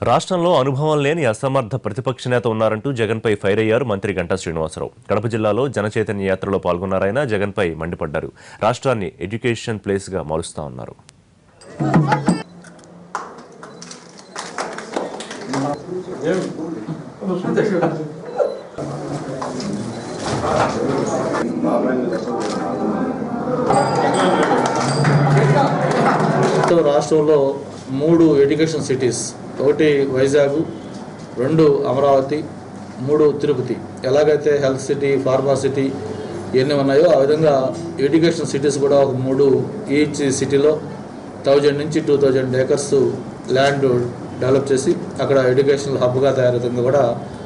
రాష్ట్రంలో అనుభవం లేని అసమర్థ ప్రతిపక్ష నేత ఉన్నారంటూ జగన్పై ఫైర్ అయ్యారు మంత్రి గంటా శ్రీనివాసరావు. కడప జిల్లాలో జనచైతన్య యాత్రలో పాల్గొన్నారాయన. జగన్పై మండిపడ్డారు. రాష్ట్రాన్ని ఎడ్యుకేషన్ ప్లేస్గా మారుస్తా ఉన్నారు. రాష్ట్రంలో 3 ఎడ్యుకేషన్ సిటీస్, ఒకటి వైజాగ్, 2 అమరావతి, 3 తిరుపతి. ఎలాగైతే హెల్త్ సిటీ, ఫార్మా సిటీ ఇవన్నీ ఉన్నాయో ఆ విధంగా ఎడ్యుకేషన్ సిటీస్ కూడా ఒక 3 ఈచ్ సిటీలో 1000 నుంచి 2000 ఏకర్స్ ల్యాండ్ డెవలప్ చేసి అక్కడ ఎడ్యుకేషనల్ హబ్గా తయారవుతుంది కూడా